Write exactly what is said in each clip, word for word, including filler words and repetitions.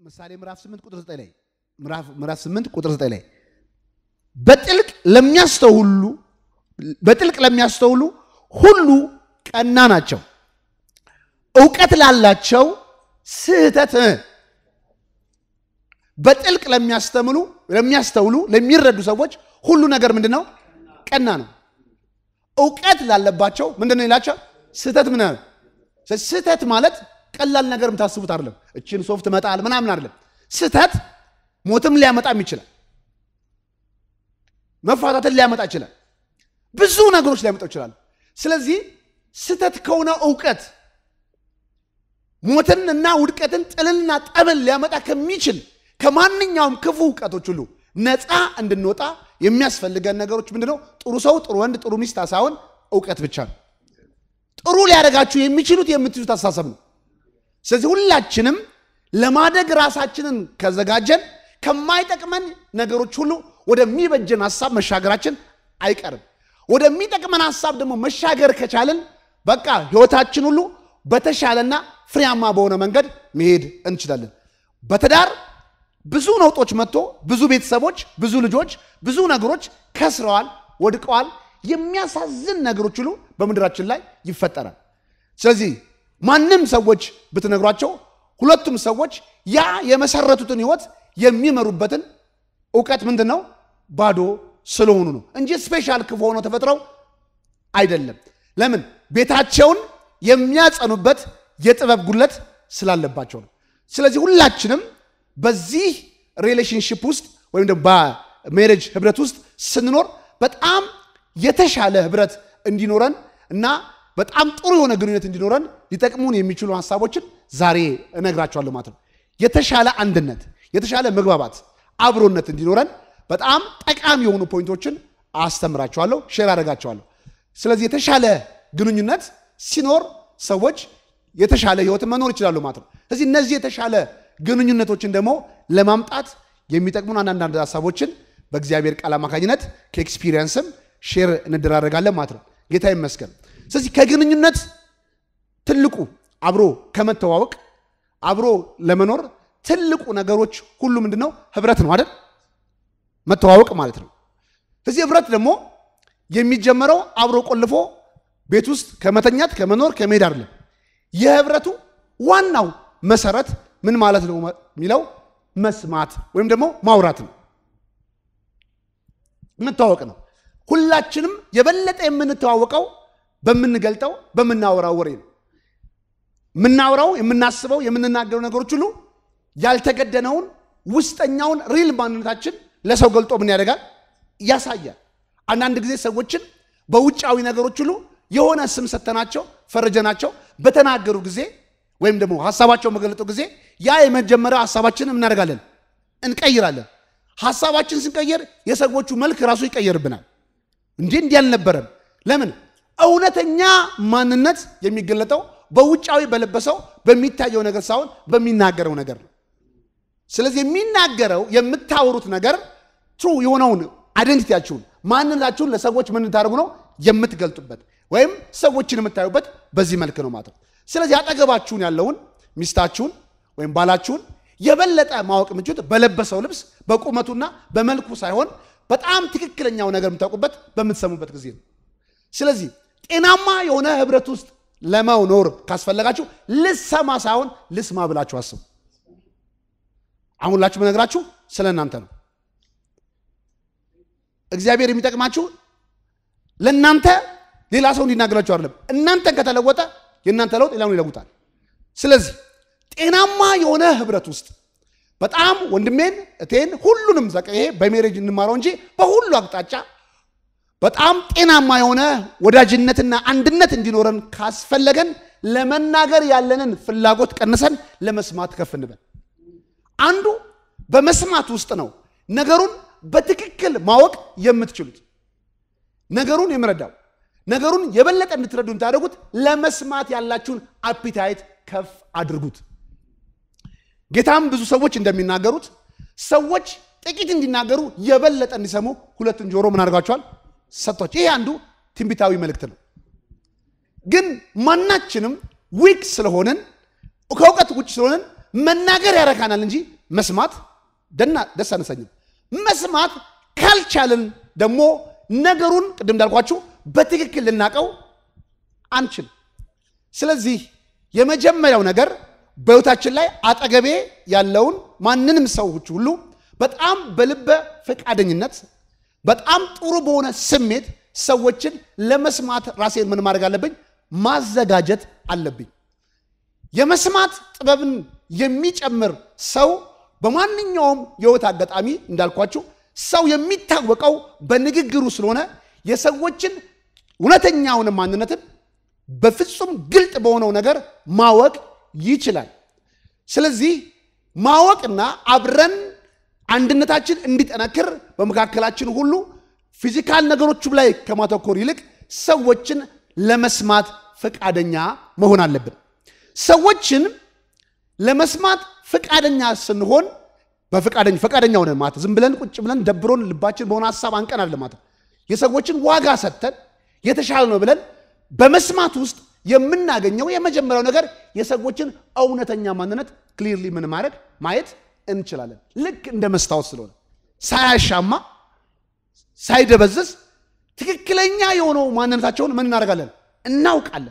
ምሳሌ ምዕራፍ ስምንት ቁጥር ዘጠኝ ላይ ምዕራፍ ምዕራፍ ስምንት ቁጥር ዘጠኝ ላይ በጥልቅ ለሚያስተውሉ በጥልቅ ለሚያስተውሉ ሁሉ ቀና ናቸው ዕውቀት ላላቸው ስህተት በጥልቅ ለሚያስተምሉ ለሚያስተውሉ ለሚረዱ ሰዎች ሁሉ ነገር ምንድነው ቀና ነው ዕውቀት ላለባቸው ምንድነው ይላቸው ስህተት ምን ነው ስህተት ማለት ቀላል ነገር ምታስቡት አይደለም እቺን ሶፍት መጣል ምናምን አይደለም ስህተት ሞትም ሊያመጣም ይችላል መፋታትን ሊያመጣ ይችላል ብዙ ነገሮች ሊያመጣ ይችላል ስለዚህ ስህተት ከሆነ ዕውቀት ሞትንና ውድቀትን ጥልና ጠበል ሊያመጣ ከሚችል ከማንኛውም ክፉ ዕውቀቶች ሁሉ ነፃ እንድንወጣ የሚያስፈልገን ነገሮች ምንድነው ጥሩ ሰው ጥሩ ወንድ ጥሩ ሚስት አሳውን ዕውቀት ብቻ ነው ጥሩ ሊያደርጋችሁ የሚችሉት የምትይዙት አስተሳሰብ ነው ስለዚህ ሁላችንም ለማደግ ራሳችንን ከዘጋጀን ከማይጠቅመን ነገሮች ሁሉ ወደሚበጀን ሐሳብ መሻገራችን አይቀርም ወደሚጠቅመን ሐሳብ ደግሞ መሻገር ከቻለን በቃ ህይወታችን ሁሉ በተሻለና ፍሬያማ በሆነ መንገድ መሄድ እንችላለን በተዳር ብዙ ነውጦች መጥቶ ብዙ ቤተሰቦች ብዙ ልጆች ብዙ ነገሮች ከስረዋል ወድቀዋል የሚያሳዝን ነገሮች ሁሉ በመድራችን ላይ ይፈጠራል ስለዚህ ማንንም ሰዎች ብትነግሯቸው ሁለቱም ሰዎች ያ የመሰረቱትን ህይወት የሚመሩበትን ዕውቀት ምንድነው ባዶ ስለሆኑ ነው እንጂ ስፔሻል ክፉ ሆኖ ተፈጥረው አይደለም ለምን ቤታቸውን የሚያጸኑበት የጥበብ ጉለት ስላለባቸው ነው ስለዚህ ሁላችንም በዚህ ሪሌሽንሺፕ ውስጥ ወይም ደግሞ በሜሬጅ ህብረት ውስጥ ስንኖር በጣም የተሻለ ህብረት እንዲኖረን እና በጣም ጥሩ የሆነ ግንኙነት እንዲኖረን ሊጠቅሙን የሚችሉ ሐሳቦችን ዛሬ እነግራችኋለሁ ማለት ነው የተሻለ አንድነት የተሻለ መግባባት አብሮነት እንዲኖረን በጣም ጠቃሚ የሆኑ ፖይንቶችን አስተምራችኋለሁ ሼር አደርጋችኋለሁ ስለዚህ የተሻለ ግንኙነት ሲኖር ሰዎች የተሻለ ህይወት መኖር ይችላሉ ማለት ነው ስለዚህ እነዚህ የተሻለ ግንኙነቶችን ደግሞ ለማምጣት የሚጠቅሙን አንዳንድ ሐሳቦችን በእግዚአብሔር ቃል አማካኝነት ከኤክስፒሪየንስም ሼር እንደራረጋለን ማለት ነው ጌታ ይመስገን ስለዚህ ከግንኙነት ትልቁ አብሮ ከመተዋወቅ አብሮ ለመኖር ትልቁ ነገሮች ሁሉ ምንድነው ህብረት ነው አይደል መተዋወቅ ማለት ነው ስለዚህ ህብረት ደግሞ የሚጀመረው አብሮ ቆልፎ ቤት ውስጥ ከመተኛት ከመኖር ከመሄድ አይደለም የህብረቱ ዋናው መሰረት ምን ማለት ነው የሚለው መስማት ወይም ደግሞ ማውራት ነው መተዋወቅ ነው ሁላችንም የበለጠ የምንተዋወቀው በመንገልጠው በመናወራው ወሬ ነው ምናወራው የምናስበው የምንናገረው ነገሮች ሁሉ ያልተገደነውን ውስጠኛውን ሪል ማንነታችን ለሰው ገልጦ ምን ያደርጋል ያሳያል አንዳንድ ጊዜ ሰዎችን በውጫዊ ነገሮች ሁሉ የሆነ ስም ሰተናቸው ፈርጀናቸው በተናገሩ ጊዜ ወይም ደግሞ ሐሳባቸው መገለጡ ጊዜ ያ የመጀመሪያው ሐሳባችንን ምን እናደርጋለን እንቀይራለን ሐሳባችን ስንቀይር የሰዎቹ መልክ ራሱ ይቀየርብናል እንዴ እንዴ ያልነበረም ለምን እውነተኛ ማንነት የሚገለጠው በውጫዊ በለበሰው በሚታየው ነገር ሳይሆን በሚናገረው ነገር ነው ስለዚህ የሚናገረው የምታወሩት ነገር ትሩ የሆነውን አይደንቲቲያችሁን ማንነታችሁን ለሰዎች ምን ታደርጉ ነው የምትገልጡበት ወይም ሰዎችን የምታዩበት በዚህ መልክ ነው ማለት ነው ስለዚህ አጠገባችሁን ያለውን ሚስታችሁን ወይም ባላችሁን የበለጠ ማወቅ ምንጭት በለበሰው ልብስ በቁመቱና በመልኩ ሳይሆን በጣም ትክክለኛው ነገር የምታውቁበት በመተሰሙበት ጊዜ ነው ስለዚህ ጤናማ የሆነ ህብረት ውስጥ ለመኖር ካስፈልጋችሁ ልሰማ ሳይሆን ልስማ ብላችሁ አስቡ አሁንላችሁ በነግራችሁ ስለናንተ ነው እግዚአብሔር የሚጠቅማችሁ ለናንተ ሌላ ሰው እንዲናገራችሁ አይደለም እናንተን ከተለወጠ የናንተ ለውጥ ሌላውን ይለውጣል ስለዚህ ጤናማ የሆነ ህብረት ውስጥ በጣም ወንድሜን እቴን ሁሉንም ዘቀዬ በሜሬጅ እንማረው እንጂ በሁሉ አቅጣጫ በጣም ጤናማ የሆነ ወዳጅነትና አንድነት እንዲኖረን ካስፈለገን ለመናገር ያለንን ፍላጎት ቀንሰን ለመስማት ከፍ እንበል አንዱ በመስማት ውስጥ ነው ነገሩን በትክክል ማወቅ የምትችሉት ነገሩን የምረዳው ነገሩን የበለጠ እንድትረዱ እንታደርጉት ለመስማት ያላችሁን አፒታይት ከፍ አድርጉት ጌታም ብዙ ሰዎች እንደሚናገሩት ሰዎች ጥቂት እንዲናገሩ የበለጠ እንዲሰሙ ሁለቱን ጆሮ ምን አድርጋቸዋል ሰጥቷቸው ይሄ አንዱ ትንቢታዊ መልእክት ነው ግን ማናችንም ዊክ ስለሆነን ከውቀት ውጭ ስለሆነን መናገር ያረካናል እንጂ መስማት ደና ደስ አነሰኝም መስማት ካልቻልን ደግሞ ነገሩን ቅድም እንዳልኳችሁ በትክክል ልናቀው አንችል ስለዚህ የመጀመሪያው ነገር በህይወታችን ላይ አጠገቤ ያለውን ማንንም ሰው ሁሉ በጣም በልበ ፈቃደኝነት በጣም ጥሩ በሆነ ስሜት ሰዎችን ለመስማት ራሴን ምን ማድረግ አለብኝ ማዘጋጀት አለብኝ የመስማት ጥበብን የሚጨምር ሰው በማንኛውም የህይወት አጋጣሚ እንዳልኳችሁ ሰው የሚታወቀው በንግግሩ ስለሆነ የሰዎችን እውነተኛውን ማንነትን በፍጹም ግልጥ በሆነው ነገር ማወቅ ይችላል ስለዚህ ማወቅና አብረን አንድነታችን እንዲጠነክር በመካከላችን ሁሉ ፊዚካል ነገሮች ላይ ከማተኮር ይልቅ ሰዎችን ለመስማት ፈቃደኛ መሆን አለብን ሰዎችን ለመስማት ፈቃደኛ ስንሆን በፈቃደኛ ፈቃደኛ ሆነን ማለት ዝም ብለን ቁጭ ብለን ደብሮን ልባችን በሆነ ሐሳብ አንቀን አይደለም ማለት የሰዎችን ዋጋ ሰጥተን የተሻለ ነው ብለን በመስማት ውስጥ የምናገኘው የመጀመሪያው ነገር የሰዎችን እውነተኛ ማንነት ክሊርሊ ምን ማድረግ ማየት እንችላለን ልክ እንደ መስታወት ስለሆነ ሳያሻማ ሳይደበዝዝ ትክክለኛ የሆነው ማንነታቸውን ምን እናደርጋለን እናውቃለን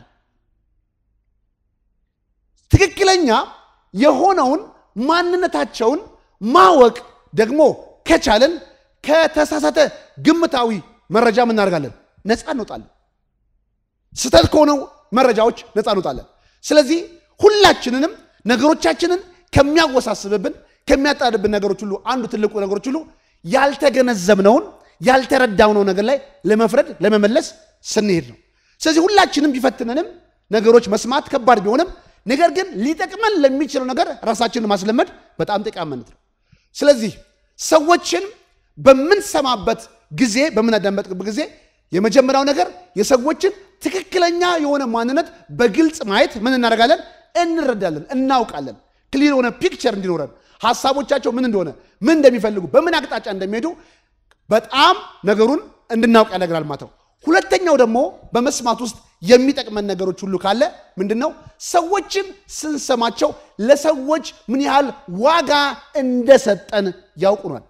ትክክለኛ የሆነውን ማንነታቸውን ማወቅ ደግሞ ከቻለን ከተሳሳተ ግምታዊ መረጃ ምን እናደርጋለን ነፃ እንወጣለን ስተት ከሆነው መረጃዎች ነፃ እንወጣለን ስለዚህ ሁላችንንም ነገሮቻችንን ከሚያወሳስብብን ከሚያጣድብን ነገሮች ሁሉ አንዱ ትልቁ ነገሮች ሁሉ ያልተገነዘብነውን ያልተረዳውነው ነገር ላይ ለመፍረድ ለመመለስ ስንሄድ ነው ስለዚህ ሁላችንም ቢፈትነንም ነገሮች መስማት ከባድ ቢሆንም ነገር ግን ሊጠቅመን ለሚችለው ነገር ራሳችንን ማስለመድ በጣም ጠቃሚነት ነው ስለዚህ ሰዎችን በመንሰማበት ጊዜ በመናዳመጥበት ጊዜ የመጀመሪያው ነገር የሰዎችን ትክክለኛ የሆነ ማንነት በግልጽ ማየት ምን እናደርጋለን እንረዳለን እናውቃለን ክሊር ሆነ ፒክቸር እንዲኖረን ሐሳቦቻቸው ምን እንደሆነ ምን እንደሚፈልጉ በምን አቅጣጫ እንደሚሄዱ በጣም ነገሩን እንድናውቅ ያደርጋል ማለት ነው ሁለተኛው ደግሞ በመስማት ውስጥ የሚጠቅመን ነገሮች ሁሉ ካለ ምንድነው ሰዎችን ስንሰማቸው ለሰዎች ምን ያህል ዋጋ እንደሰጠን ያውቁናል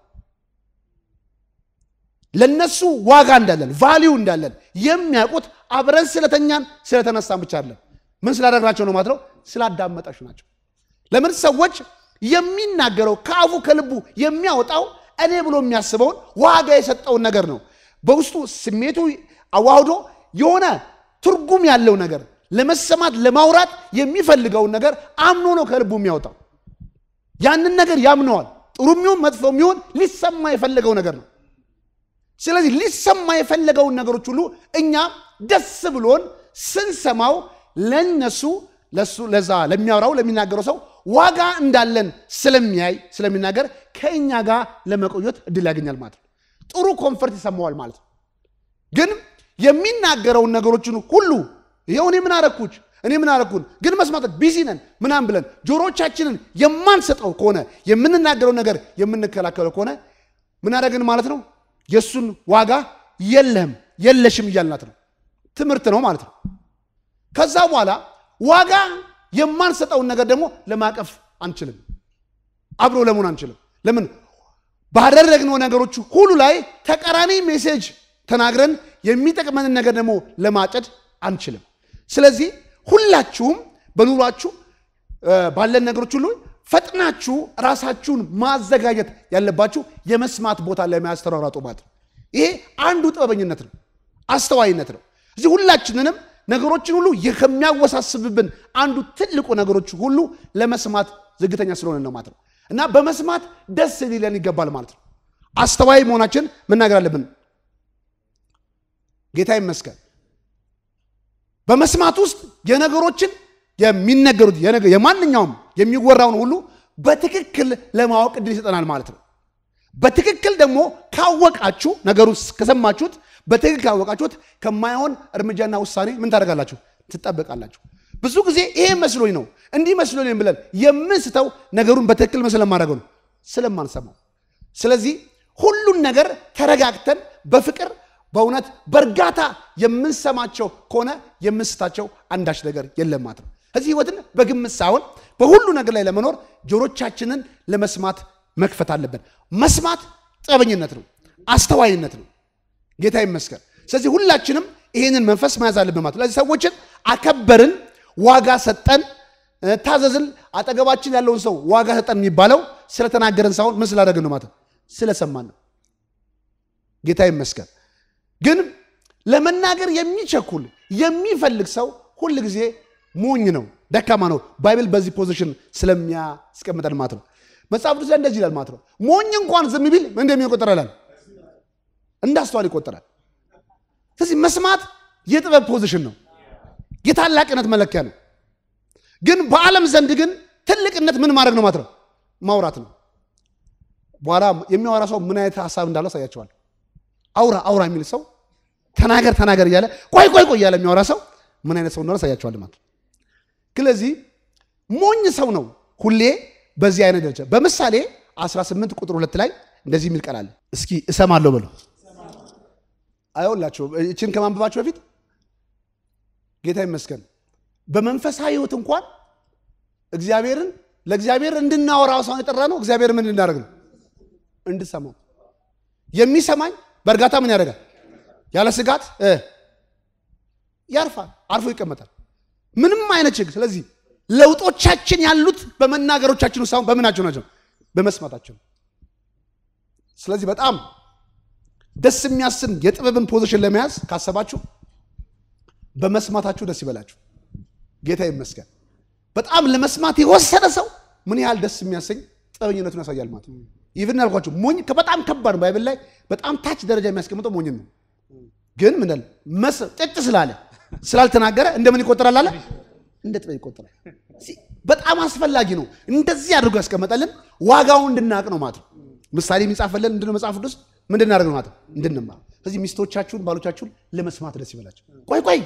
ለነሱ ዋጋ እንዳለን ቫልዩ እንዳለን የሚያውቁት አብረን ስለተኛን ስለተነሳን ብቻ አይደለም ምን ስላደረጋቸው ነው ማለት ነው ስላዳመጣችሁ ናቸው ለምን ሰዎች የሚናገረው ካፉ ከልቡ የሚያወጣው እኔ ብሎ የሚያስበውን ዋጋ የሰጠውን ነገር ነው በውስጡ ስሜቱ አዋህዶ የሆነ ትርጉም ያለው ነገር ለመሰማት ለማውራት የሚፈልገውን ነገር አምኖ ነው ከልቡ የሚያወጣው ያንን ነገር ያምነዋል ጥሩሚውን መጥፎሚውን ሊሰማ የፈለገው ነገር ነው ስለዚህ ሊሰማ የፈለገው ነገሮች ሁሉ እኛ ደስ ብሎን ስንሰማው ለነሱ ለሱ ለዛ ለሚያወራው ለሚናገረው ሰው ዋጋ እንዳለን ስለሚያይ ስለሚናገር ከኛ ጋር ለመቆየት እድል ያገኛል ማለት ነው ጥሩ ኮምፎርት ይሰማዋል ማለት ነው ግን የሚናገረው ነገሮችን ሁሉ ይሄው እኔ ምን አረኩች እኔ ምን አረኩን ግን መስማት ቢዚ ነን ምናም ብለን ጆሮቻችንን የማንሰጠው ከሆነ የምንናገረው ነገር የምንከላከለው ከሆነ ምን አደረግን ማለት ነው የሱን ዋጋ የለም የለሽም ይያልናት ነው ትምርት ነው ማለት ነው ከዛ በኋላ ዋጋ የማንሰጠው ነገር ደግሞ ለማቀፍ አንችልም አብሮ ለምን አንችልም ለምን ባደረግነው ነገሮች ሁሉ ላይ ተቀራኒ ሜሴጅ ተናግረን የሚጠቅመን ነገር ደግሞ ለማጨድ አንችልም ስለዚህ ሁላችሁም በኑሯችሁ ባለን ነገሮች ሁሉ ፈጥናችሁ ራሳችሁን ማዘጋጀት ያለባችሁ የመስማት ቦታ ላይ ማስተራራጡ ማለት ይሄ አንዱ ጥበበኝነት ነው አስተዋይነት ነው እዚህ ሁላችንንም ነገሮችን ሁሉ የሚያወሳስብብን አንዱ ትልቁ ነገሮች ሁሉ ለመስማት ዝግተኛ ስለሆነ ነው ማለት ነው እና በመስማት ደስ ሊለን ይገባል ማለት ነው አስተዋይ መሆናችን መናገር አለብን ጌታ ይመስገን በመስማት ውስጥ የነገሮችን የሚነገሩት የማንኛውም የሚወራውን ሁሉ በትክክል ለማወቅ እድል ይሰጠናል ማለት ነው በትክክል ደግሞ ካወቃችሁ ነገሩ ከሰማችሁት በትክክል ካወቃችሁት ከማይሆን እርምጃና ውሳኔ ምን ታደርጋላችሁ ትጠብቃላችሁ ብዙ ጊዜ ይሄ መስሎኝ ነው እንዲህ መስሎኝ ብለን የምንስተው ነገሩን በትክክል መስለም ማድረግ ነው ስለማንሰማው ስለዚህ ሁሉን ነገር ተረጋግተን በፍቅር በእውነት በርጋታ የምንሰማቸው ከሆነ የምንስታቸው አንዳች ነገር የለም ማለት ነው ስለዚህ ህይወትን በግምት ሳይሆን በሁሉ ነገር ላይ ለመኖር ጆሮቻችንን ለመስማት መክፈት አለብን። መስማት ጥበበኝነት ነው፣ አስተዋይነት ነው። ጌታ ይመስገን። ስለዚህ ሁላችንም ይሄንን መንፈስ መያዝ አለብን ማለት ነው። ስለዚህ ሰዎችን አከበርን፣ ዋጋ ሰጠን፣ ታዘዝን፣ አጠገባችን ያለውን ሰው ዋጋ ሰጠን የሚባለው ስለተናገረን ሳይሆን ምን ስላደረግን ነው ማለት ነው? ስለሰማን ነው። ጌታ ይመስገን። ግን ለመናገር የሚቸኩል የሚፈልግ ሰው ሁሉ ጊዜ ሞኝ ነው፣ ደካማ ነው። ባይብል በዚህ ፖዚሽን ስለሚያስቀምጠን ማለት ነው። መጽሐፍ ቅዱስ ላይ እንደዚህ ይላል ማለት ነው። ሞኝ እንኳን ዝም ቢል ምን እንደሚቆጠራል? እንዳስተዋል ይቆጠራል። ስለዚህ መስማት የጥበብ ፖዚሽን ነው፣ የታላቅነት መለኪያ ነው። ግን በዓለም ዘንድ ግን ትልቅነት ምን ማድረግ ነው ማለት ነው? ማውራት ነው። በኋላ የሚያወራ ሰው ምን አይነት ሐሳብ እንዳለው ሳያቸዋል። አውራ አውራ የሚል ሰው ተናገር ተናገር እያለ ቆይ ቆይ ቆይ እያለ የሚያወራ ሰው ምን አይነት ሰው እንደሆነ ሳያቸዋል ማለት ነው። ስለዚህ ሞኝ ሰው ነው ሁሌ በዚህ አይነት ደረጃ። በምሳሌ አስራ ስምንት ቁጥር ሁለት ላይ እንደዚህ የሚል ቃል አለ። እስኪ እሰማለሁ በሉ። አይወላችሁ እቺን ከማንበባችሁ በፊት ጌታ ይመስገን በመንፈሳዊ ህይወት እንኳን እግዚአብሔርን ለእግዚአብሔር እንድናወራው ሰው የጠራ ነው። እግዚአብሔር ምን እንድናደርግ ነው? እንድሰማው። የሚሰማኝ በእርጋታ ምን ያደርጋል? ያለ ስጋት እ ያርፋል፣ አርፎ ይቀመጣል። ምንም አይነት ችግር። ስለዚህ ለውጦቻችን ያሉት በመናገሮቻችን ውስጥ ሳይሆን በምናቸው ናቸው? በመስማታቸው። ስለዚህ በጣም ደስ የሚያሰኝ የጥበብን ፖዚሽን ለመያዝ ካሰባችሁ በመስማታችሁ ደስ ይበላችሁ። ጌታ ይመስገን። በጣም ለመስማት የወሰነ ሰው ምን ያህል ደስ የሚያሰኝ ጥበበኝነቱን ያሳያል ማለት ነው። ኢቭን አልኳችሁ ሞኝ ከበጣም ከባድ ነው። ባይብል ላይ በጣም ታች ደረጃ የሚያስቀምጠው ሞኝ ነው። ግን ምን እንዳለ መስ ጥጥ ስላለ ስላልተናገረ እንደምን ይቆጠራል አለ? እንደ ጥበብ ይቆጠራል። በጣም አስፈላጊ ነው። እንደዚህ አድርጎ ያስቀመጠልን ዋጋውን እንድናቅ ነው ማለት ነው። ምሳሌ የሚጻፈልን እንድነው መጽሐፍ ቅዱስ ምንድን እናደርግ ነው ማለት ነው? እንድንማር። ስለዚህ ሚስቶቻችሁን ባሎቻችሁን ለመስማት ደስ ይበላችሁ። ቆይ ቆይ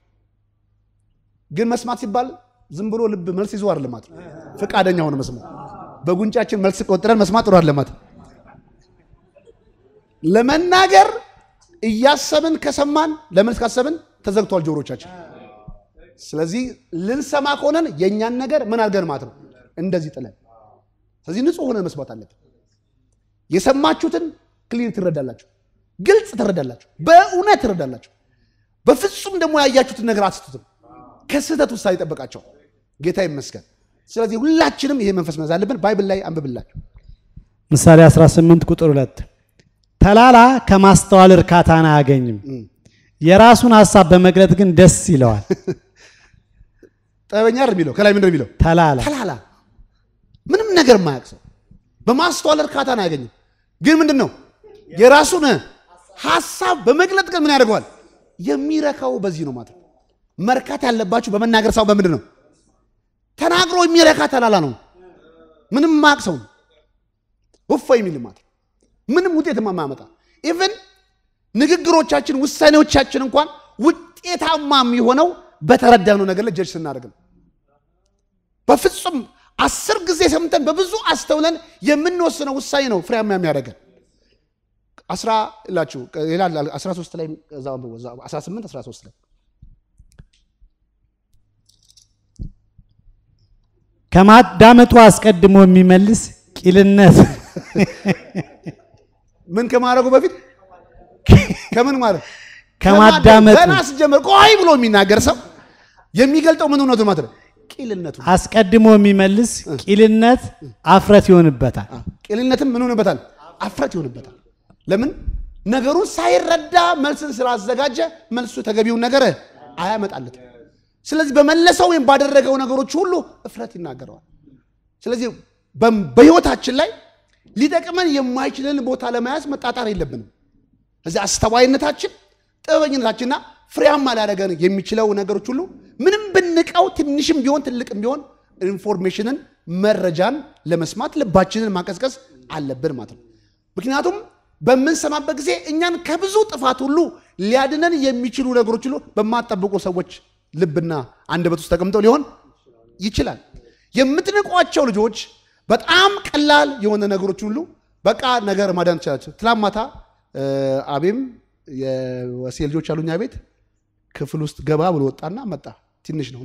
ግን መስማት ሲባል ዝም ብሎ ልብ መልስ ይዞ አይደለም ማለት ነው። ፈቃደኛ ሆነ መስማት። በጉንጫችን መልስ ቆጥረን መስማት ጥሩ አይደለም ማለት ነው። ለመናገር እያሰብን ከሰማን ለመልስ ካሰብን ተዘግቷል ጆሮቻችን። ስለዚህ ልንሰማ ከሆነን የኛን ነገር ምን አድርገን ማለት ነው? እንደዚህ ጥለን። ስለዚህ ንጹህ ሆነ መስማት አለብን። የሰማችሁትን ክሊር ትረዳላችሁ፣ ግልጽ ትረዳላችሁ፣ በእውነት ትረዳላችሁ። በፍጹም ደግሞ ያያችሁትን ነገር አትስቱትም። ከስህተት ውስጥ አይጠበቃቸው። ጌታ ይመስገን። ስለዚህ ሁላችንም ይሄ መንፈስ መያዝ አለብን። ባይብል ላይ አንብብላችሁ ምሳሌ አስራ ስምንት ቁጥር ሁለት ተላላ ከማስተዋል እርካታን አያገኝም፣ የራሱን ሐሳብ በመግለጥ ግን ደስ ይለዋል። ጠበኛ አይደል የሚለው? ከላይ ምንድነው የሚለው? ተላላ ተላላ ምንም ነገር ማያውቅ ሰው በማስተዋል እርካታን አያገኝም። ግን ምንድነው የራሱን ሐሳብ በመግለጥ ግን ምን ያደርገዋል? የሚረካው በዚህ ነው ማለት ነው። መርካት ያለባችሁ በመናገር ሳይሆን በምንድን ነው? ተናግሮ የሚረካ ተላላ ነው። ምንም ማያውቅ ሰው ወፋ የሚል ማለት ምንም ውጤት ማማመጣ። ኢቭን ንግግሮቻችን ውሳኔዎቻችን እንኳን ውጤታማ የሚሆነው በተረዳነው ነገር ላይ ጀጅ ስናደርግ ነው። በፍጹም አስር ጊዜ ሰምተን በብዙ አስተውለን የምንወስነው ውሳኔ ነው ፍሬያማ የሚያደርገን። አስራ ላችሁ ይላል አስራ ሶስት ላይ እዛው አስራ ስምንት አስራ ሶስት ላይ ከማዳመጡ አስቀድሞ የሚመልስ ቂልነት ምን ከማድረጉ በፊት ከምን ማለት ከማዳመጡ ገና ሲጀምር ቆይ ብሎ የሚናገር ሰው የሚገልጠው ምን ነው ማለት ነው? ቂልነቱ። አስቀድሞ የሚመልስ ቂልነት አፍረት ይሆንበታል። ቂልነትም ምን ይሆንበታል? አፍረት ይሆንበታል። ለምን? ነገሩን ሳይረዳ መልስን ስላዘጋጀ መልሱ ተገቢውን ነገር አያመጣለትም። ስለዚህ በመለሰው ወይም ባደረገው ነገሮች ሁሉ እፍረት ይናገራል። ስለዚህ በህይወታችን ላይ ሊጠቅመን የማይችልን ቦታ ለመያዝ መጣጣር የለብንም። እዚህ አስተዋይነታችን ጥበበኝነታችንና ፍሬያማ ሊያደርገን የሚችለው ነገሮች ሁሉ ምንም ብንቀው ትንሽም ቢሆን ትልቅም ቢሆን ኢንፎርሜሽንን መረጃን ለመስማት ልባችንን ማቀዝቀዝ አለብን ማለት ነው። ምክንያቱም በመንሰማበት ጊዜ እኛን ከብዙ ጥፋት ሁሉ ሊያድነን የሚችሉ ነገሮች ሁሉ በማጠብቁ ሰዎች ልብና አንደበት ውስጥ ተቀምጠው ሊሆን ይችላል። የምትንቋቸው ልጆች በጣም ቀላል የሆነ ነገሮች ሁሉ በቃ ነገር ማዳን ይችላል። ትላማታ አቤም የወሴ ልጆች አሉኛ ቤት ክፍል ውስጥ ገባ ብሎ ወጣና መጣ። ትንሽ ነውና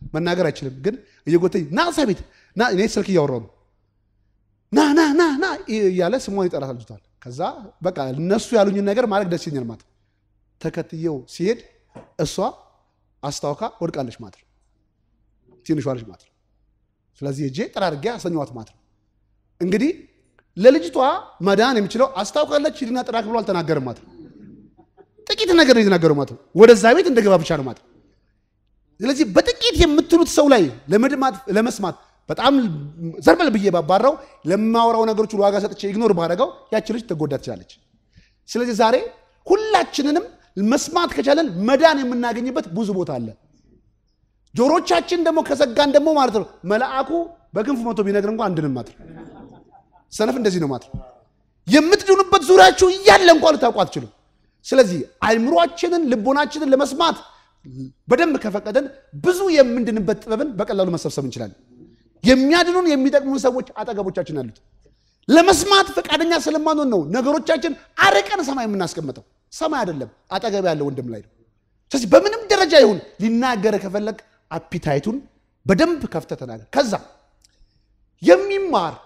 መናገር አይችልም ግን እየጎተኝ ና ሳቤት ና እኔ ስልክ እያወራሁ ነው ና ና ና ና እያለ ስሟን ይጠራታል ልጅቷን ከዛ በቃ እነሱ ያሉኝን ነገር ማድረግ ደስ ይለኛል ማለት ተከትየው ሲሄድ እሷ አስታውካ ወድቃለች ማለት ነው ትንሿ ልጅ ማለት ነው ስለዚህ እጄ ጠራርጌ አሰኘዋት ማለት ነው እንግዲህ ለልጅቷ መዳን የሚችለው አስታውቃለች ሂድና ጥራክ ብሎ አልተናገረም ማለት ነው ጥቂት ነገር የተናገረው ማለት ነው ወደዛ ቤት እንደገባ ብቻ ነው ማለት ነው ስለዚህ በጥቂት የምትሉት ሰው ላይ ለመድማት ለመስማት በጣም ዘርበል ብዬ ባባራው ለማወራው ነገሮች ሁሉ ዋጋ ሰጥቼ ኢግኖር ባደረገው ያቺ ልጅ ተጎዳ ትችላለች ስለዚህ ዛሬ ሁላችንንም መስማት ከቻለን መዳን የምናገኝበት ብዙ ቦታ አለ ጆሮቻችን ደግሞ ከዘጋን ደግሞ ማለት ነው መልአኩ በክንፉ መቶ ቢነግር እንኳን አንድንም ማለት ሰነፍ እንደዚህ ነው ማለት የምትድኑበት ዙሪያችሁ እያለ እንኳን ልታውቁ አትችሉም ስለዚህ አይምሮአችንን ልቦናችንን ለመስማት በደንብ ከፈቀደን ብዙ የምንድንበት ጥበብን በቀላሉ መሰብሰብ እንችላለን የሚያድኑን የሚጠቅሙን ሰዎች አጠገቦቻችን አሉት ለመስማት ፈቃደኛ ስለማንሆን ነው ነገሮቻችን አርቀን ሰማይ የምናስቀምጠው ሰማይ አይደለም አጠገብ ያለው ወንድም ላይ ነው ስለዚህ በምንም ደረጃ ይሁን ሊናገር ከፈለክ አፒታይቱን በደንብ ከፍተህ ተናገር ከዛ የሚማር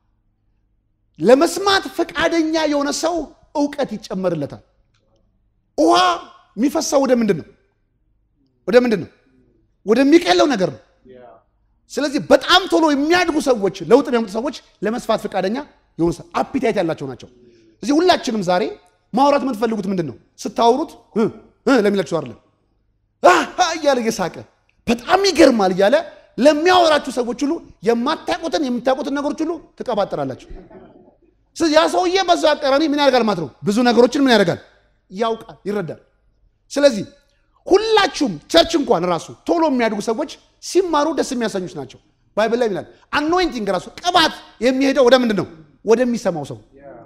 ለመስማት ፈቃደኛ የሆነ ሰው ዕውቀት ይጨመርለታል ውሃ የሚፈሳው ወደ ምንድነው ወደ ምንድነው ወደሚቀለው ነገር ነው ስለዚህ በጣም ቶሎ የሚያድጉ ሰዎች ለውጥ የሚያመጡ ሰዎች ለመስፋት ፈቃደኛ የሆነ አፒታይት ያላቸው ናቸው እዚህ ሁላችንም ዛሬ ማውራት የምትፈልጉት ምንድነው ስታወሩት ለሚላችሁ አይደለም አሃ እያለ እየሳቀ በጣም ይገርማል እያለ ለሚያወራችሁ ሰዎች ሁሉ የማታውቁትን የምታውቁትን ነገሮች ሁሉ ተቀባጥራላችሁ ስለዚህ ያ ሰውዬ በዛው አቀራኒ ምን ያደርጋል ማለት ነው ብዙ ነገሮችን ምን ያደርጋል ያውቃል ይረዳል ስለዚህ ሁላችሁም ቸርች እንኳን ራሱ ቶሎ የሚያድጉ ሰዎች ሲማሩ ደስ የሚያሰኙት ናቸው ባይብል ላይ ይላል አኖይንቲንግ ራሱ ቅባት የሚሄደው ወደ ምንድነው ወደሚሰማው ሰው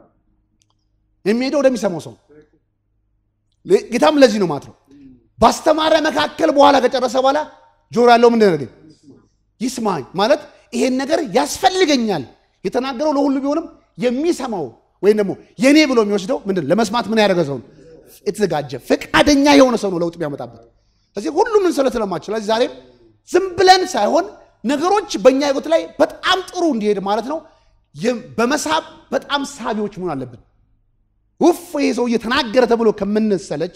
የሚሄደው ወደሚሰማው ሰው ጌታም ለዚህ ነው ማለት ነው ባስተማረ መካከል በኋላ ከጨረሰ በኋላ ጆሮ ያለው ምን ያደርጋል ይስማኝ ማለት ይሄን ነገር ያስፈልገኛል የተናገረው ለሁሉ ቢሆንም የሚሰማው ወይ ደግሞ የኔ ብሎ የሚወስደው ምንድነው ለመስማት ምን ያደርገው ሰው የተዘጋጀ ፈቃደኛ የሆነ ሰው ነው ለውጥ የሚያመጣበት ስለዚህ ሁሉም ምን ስለተለማች ስለዚህ ዛሬ ዝም ብለን ሳይሆን ነገሮች በእኛ ህይወት ላይ በጣም ጥሩ እንዲሄድ ማለት ነው በመሳብ በጣም ሳቢዎች መሆን አለብን ውፍ ይሄ ሰው እየተናገረ ተብሎ ከምንሰለች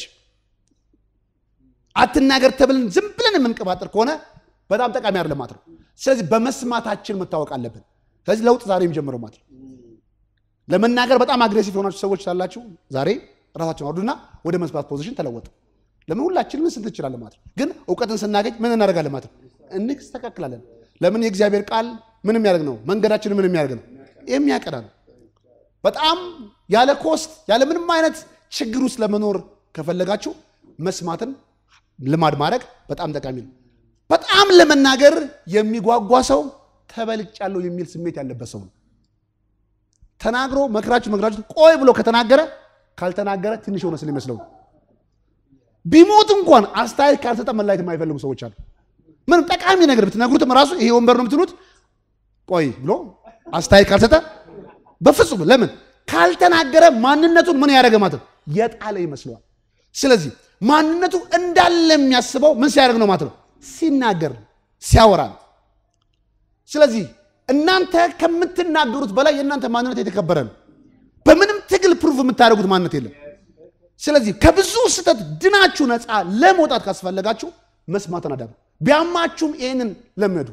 አትናገር ተብለን ዝም ብለን የምንቀባጥር ከሆነ በጣም ጠቃሚ አይደለም ማለት ነው ስለዚህ በመስማታችን መታወቅ አለብን ስለዚህ ለውጥ ዛሬ የሚጀምረው ማለት ነው ለመናገር በጣም አግሬሲቭ ሆናችሁ ሰዎች ሳላችሁ ዛሬ ራሳችሁን አውዱና ወደ መስማት ፖዚሽን ተለወጡ ለምን ሁላችንም ስንት ይችላል ማለት ግን ዕውቀትን ስናገኝ ምን እናደርጋለን ማለት እንስተካከላለን ለምን የእግዚአብሔር ቃል ምንም ያደርግ ነው መንገዳችንን ምንም ያደርግ ነው የሚያቀዳ ነው በጣም ያለ ኮስት ያለ ምንም አይነት ችግር ውስጥ ለመኖር ከፈለጋችሁ መስማትን ልማድ ማድረግ በጣም ጠቃሚ ነው በጣም ለመናገር የሚጓጓ ሰው ተበልጫለሁ የሚል ስሜት ያለበት ሰው ነው ተናግሮ መክራችሁ መክራችሁ ቆይ ብሎ ከተናገረ ካልተናገረ ትንሽ ሆነ ስለሚመስለው ቢሞት እንኳን አስተያየት ካልሰጠ መላእክት የማይፈልጉ ሰዎች አሉ ምን ጠቃሚ ነገር ብትነግሩትም ራሱ ይሄ ወንበር ነው የምትሉት ቆይ ብሎ አስተያየት ካልሰጠ በፍጹም ለምን ካልተናገረ ማንነቱን ምን ያደርገ ማለት የጣለ ይመስለዋል ስለዚህ ማንነቱ እንዳለ የሚያስበው ምን ሲያደርግ ነው ማለት ነው ሲናገር ሲያወራ ስለዚህ እናንተ ከምትናገሩት በላይ የእናንተ ማንነት የተከበረ ነው በምንም ትግል ፕሩፍ የምታደርጉት ማንነት የለም ስለዚህ ከብዙ ስህተት ድናችሁ ነፃ ለመውጣት ካስፈለጋችሁ መስማትን አዳብ ቢያማችሁም ይሄንን ለመዱ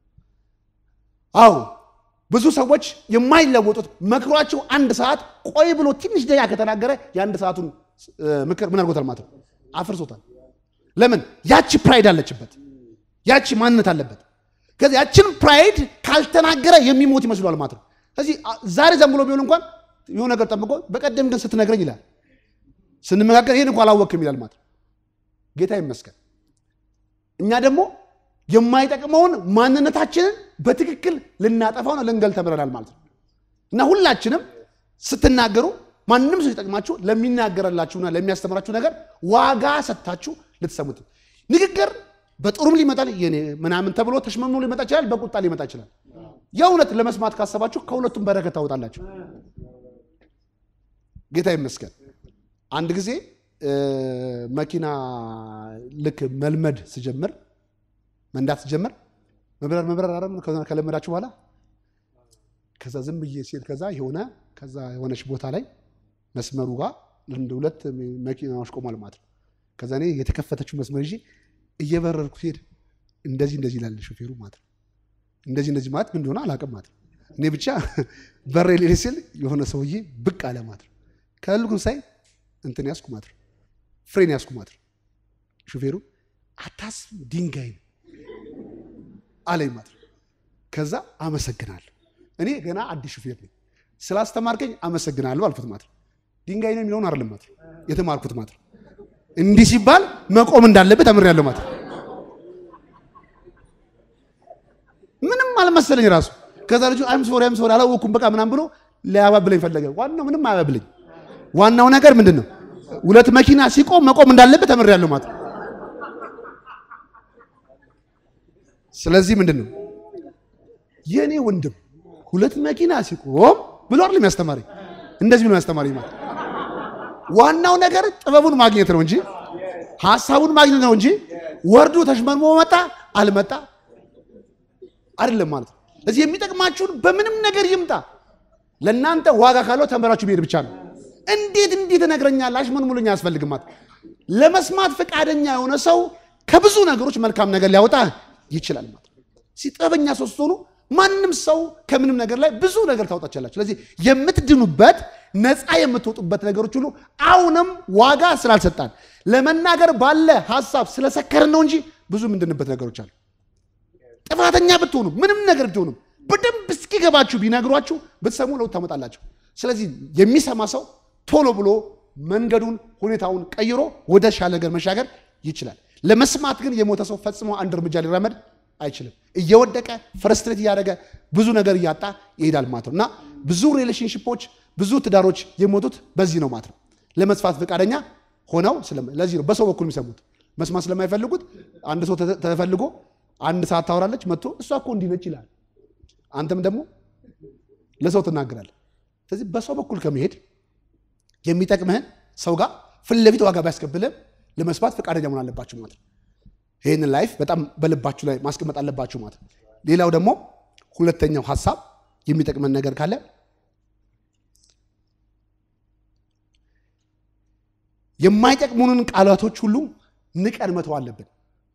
አው ብዙ ሰዎች የማይለወጡት መክሯቸው አንድ ሰዓት ቆይ ብሎ ትንሽ ደቂቃ ከተናገረ የአንድ ሰዓቱን ምክር ምን አድርጎታል ማለት ነው አፍርሶታል ለምን ያቺ ፕራይድ አለችበት ያቺ ማንነት አለበት ከዚህ ያቺን ፕራይድ ካልተናገረ የሚሞት ይመስላል ማለት ነው ስለዚህ ዛሬ ዘም ብሎ ቢሆን እንኳን የሆነ ነገር ጠብቆ በቀደም ግን ስትነግረኝ ይላል ስንመካከር ይሄን እንኳን አላወቅም ይላል ማለት ጌታ ይመስገን እኛ ደግሞ የማይጠቅመውን ማንነታችንን በትክክል ልናጠፋው ነው ለንገል ተምረናል ማለት ነው እና ሁላችንም ስትናገሩ ማንንም ሰው ይጠቅማችሁ ለሚናገርላችሁና ለሚያስተምራችሁ ነገር ዋጋ ሰጣችሁ ልትሰሙት ንግግር በጥሩም ሊመጣል የኔ ምናምን ተብሎ ተሽመምኖ ሊመጣ ይችላል በቁጣ ሊመጣ ይችላል የእውነት ለመስማት ካሰባችሁ ከሁለቱም በረከት ታውጣላችሁ ጌታ ይመስገን አንድ ጊዜ መኪና ልክ መልመድ ሲጀምር መንዳት ጀመር መብረር መብረር አረም ከለመዳችሁ በኋላ ከዛ ዝም ብዬ ሲል ከዛ የሆነ ከዛ የሆነች ቦታ ላይ መስመሩ ጋር እንደ ሁለት መኪናዎች ቆሟል ማለት ነው ከዛ እኔ የተከፈተችው መስመር ይዤ እየበረርኩ ሄድ እንደዚህ እንደዚህ ይላል ሾፌሩ ማለት ነው እንደዚህ እንደዚህ ማለት ምን እንደሆነ አላውቅም ማለት እኔ ብቻ በሬ ሌሊ ሲል የሆነ ሰውዬ ብቅ አለ ማለት ነው ከልኩን ሳይ እንትን ያስኩ ማለት ነው ፍሬን ያስኩ ማለት ነው ሾፌሩ አታስ ድንጋይ አለኝ ማለት ነው ከዛ አመሰግናለሁ እኔ ገና አዲስ ሾፌር ነኝ ስላስተማርከኝ አመሰግናለሁ አልኩት ማለት ነው ድንጋይ ነው የሚለውን አይደለም ማለት ነው የተማርኩት ማለት ነው እንዲህ ሲባል መቆም እንዳለበት ተምሬያለሁ ማለት ነው ምንም አልመሰለኝ ራሱ ከዛ ልጁ አይም ሶሪ አይም ሶሪ አላወኩም በቃ ምናምን ብሎ ሊያባብለኝ ፈለገ ዋናው ምንም አያባብለኝ ዋናው ነገር ምንድነው ሁለት መኪና ሲቆም መቆም እንዳለበት ተምሬያለሁ ማለት ነው ስለዚህ ምንድነው የኔ ወንድም ሁለት መኪና ሲቆም ብሎ አይደለም ያስተማረኝ እንደዚህ ብሎ ያስተማረኝ ማለት ዋናው ነገር ጥበቡን ማግኘት ነው እንጂ ሐሳቡን ማግኘት ነው እንጂ ወርዱ ተሽመንሞ መጣ አልመጣ አይደለም ማለት ነው ስለዚህ የሚጠቅማችሁን በምንም ነገር ይምጣ ለእናንተ ዋጋ ካለው ተምራችሁ ቢሄድ ብቻ ነው እንዴት እንዴት ተነግረኛላሽ ምን ሙሉኛ ያስፈልግማት ለመስማት ፈቃደኛ የሆነ ሰው ከብዙ ነገሮች መልካም ነገር ሊያወጣ ይችላል ማለት ነው ሲጠበኛ ሰው ሆኖ ማንንም ሰው ከምንም ነገር ላይ ብዙ ነገር ታወጣቻላችሁ ስለዚህ የምትድኑበት ነፃ የምትወጡበት ነገሮች ሁሉ አሁንም ዋጋ ስላልሰጣን ለመናገር ባለ ሐሳብ ስለሰከርን ነው እንጂ ብዙ ምንድንበት ነገሮች አሉ ጥፋተኛ ብትሆኑ ምንም ነገር ብትሆኑ በደንብ እስኪገባችሁ ቢነግሯችሁ ብትሰሙ ለውጥ ታመጣላችሁ ስለዚህ የሚሰማ ሰው ቶሎ ብሎ መንገዱን ሁኔታውን ቀይሮ ወደ ሻለ ነገር መሻገር ይችላል ለመስማት ግን የሞተ ሰው ፈጽሞ አንድ እርምጃ ሊራመድ አይችልም እየወደቀ ፍረስትሬት ያደረገ ብዙ ነገር ያጣ ይሄዳል ማለት ነውና ብዙ ሪሌሽንሺፖች ብዙ ትዳሮች የሞቱት በዚህ ነው ማለት ነው ለመስፋት ፈቃደኛ ሆነው ስለዚህ ነው በሰው በኩል የሚሰሙት መስማት ስለማይፈልጉት አንድ ሰው ተፈልጎ አንድ ሰዓት ታወራለች መጥቶ እሷ እኮ እንዲህ ነች ይላል አንተም ደግሞ ለሰው ትናገራለህ ስለዚህ በሰው በኩል ከመሄድ የሚጠቅምህን ሰው ጋር ፍለፊት ዋጋ ባያስከብልህ ለመስማት ፈቃደኛ መሆን አለባችሁ ማለት ነው ይሄን ላይፍ በጣም በልባችሁ ላይ ማስቀመጥ አለባችሁ ማለት ነው ሌላው ደግሞ ሁለተኛው ሐሳብ የሚጠቅመን ነገር ካለ የማይጠቅሙንን ቃላቶች ሁሉ ንቀን መተው አለብን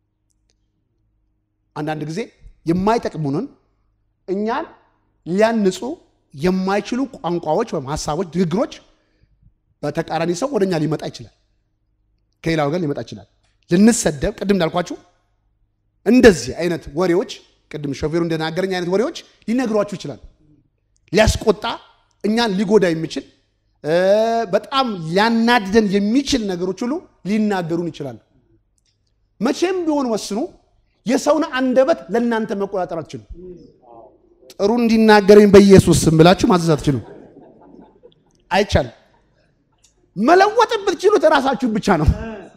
አንዳንድ ጊዜ የማይጠቅሙንን እኛን ሊያንጹ የማይችሉ ቋንቋዎች ወይም ሐሳቦች ንግግሮች በተቃራኒ ሰው ወደኛ ሊመጣ ይችላል ከሌላው ጋር ሊመጣ ይችላል ልንሰደብ ቅድም እንዳልኳችሁ እንደዚህ አይነት ወሬዎች ቅድም ሾፌሩ እንደናገረኝ አይነት ወሬዎች ሊነግሯችሁ ይችላል ሊያስቆጣ እኛን ሊጎዳ የሚችል በጣም ሊያናድደን የሚችል ነገሮች ሁሉ ሊናገሩን ይችላል መቼም ቢሆን ወስኑ የሰውን አንደበት ለእናንተ መቆጣጠር አትችሉ ጥሩ እንዲናገረኝ በኢየሱስ ስም ብላችሁ ማዘዝ አትችሉ አይቻል መለወጥ ብትችሉት ራሳችሁ ብቻ ነው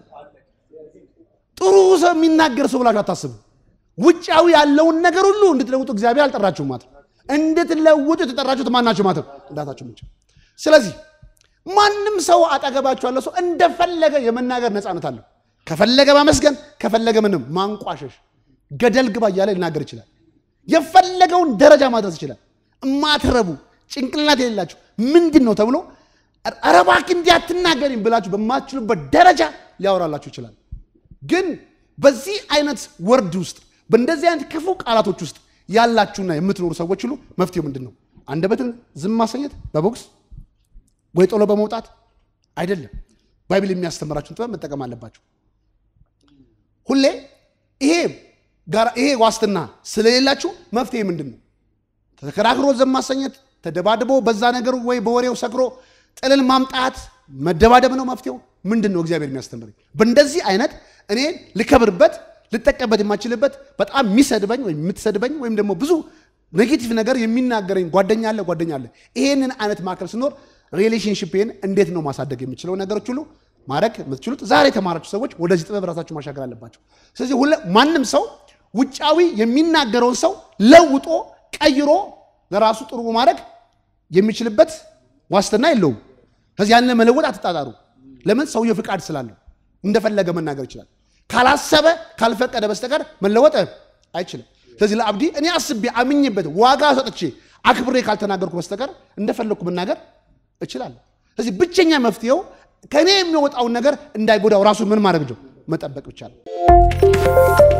ጥሩ ሰው የሚናገር ሰው ብላችሁ አታስቡ ውጫዊ ያለውን ነገር ሁሉ እንድትለውጡ እግዚአብሔር አልጠራችሁም ማለት እንድትለውጡ የተጠራችሁት ማናችሁ ማለት እንዳታችሁ ብቻ ስለዚህ ማንንም ሰው አጠገባችሁ ያለው ሰው እንደፈለገ የመናገር ነፃነት አለው ከፈለገ ማመስገን ከፈለገ ምንም ማንቋሸሽ ገደል ግባ እያለ ሊናገር ይችላል የፈለገውን ደረጃ ማድረስ ይችላል ማትረቡ ጭንቅላት የሌላችሁ ምንድነው ተብሎ አረባክ እንዲያትናገሪም ብላችሁ በማትችሉበት ደረጃ ሊያወራላችሁ ይችላል ግን በዚህ አይነት ወርድ ውስጥ በእንደዚህ አይነት ክፉ ቃላቶች ውስጥ ያላችሁና የምትኖሩ ሰዎች ሁሉ መፍትሄው ምንድነው አንደበትን ዝም ማሰኘት በቦክስ ወይ ጦሎ በመውጣት አይደለም ባይብል የሚያስተምራችሁን ጥበብ መጠቀም አለባችሁ ሁሌ ይሄ ጋር ይሄ ዋስትና ስለሌላችሁ መፍትሄ ምንድነው ተከራክሮ ዝም ማሰኘት ተደባድቦ በዛ ነገር ወይ በወሬው ሰክሮ ጥልን ማምጣት መደባደብ ነው መፍትሄው ምንድነው እግዚአብሔር የሚያስተምረኝ በእንደዚህ አይነት እኔ ልከብርበት ልጠቀምበት የማችልበት በጣም የሚሰድበኝ ወይ የምትሰድበኝ ወይም ደግሞ ብዙ ኔጌቲቭ ነገር የሚናገረኝ ጓደኛ አለ ጓደኛ አለ ይሄንን አይነት ማከል ሲኖር ሪሌሽንሺፕን እንዴት ነው ማሳደግ የሚችለው ነገሮች ሁሉ ማረክ የምትችሉት ዛሬ ተማራችሁ ሰዎች ወደዚህ ጥበብ ራሳችሁ ማሻገር አለባችሁ ስለዚህ ሁሉ ማንንም ሰው ውጫዊ የሚናገረውን ሰው ለውጦ ቀይሮ ለራሱ ጥሩ ማድረግ የሚችልበት ዋስትና የለውም ስለዚህ ያንን መለወጥ አትጣጣሩ ለምን ሰውየው ፍቃድ ስላለው እንደፈለገ መናገር ይችላል ካላሰበ ካልፈቀደ በስተቀር መለወጥ አይችልም ስለዚህ ለአብዲ እኔ አስቤ አምኜበት ዋጋ ሰጥቼ አክብሬ ካልተናገርኩ በስተቀር እንደፈለኩ መናገር እችላለሁ ስለዚህ ብቸኛ መፍትሄው ከኔ የሚወጣው ነገር እንዳይጎዳው ራሱ ምን ማድረግ ነው መጠበቅ ብቻ ነው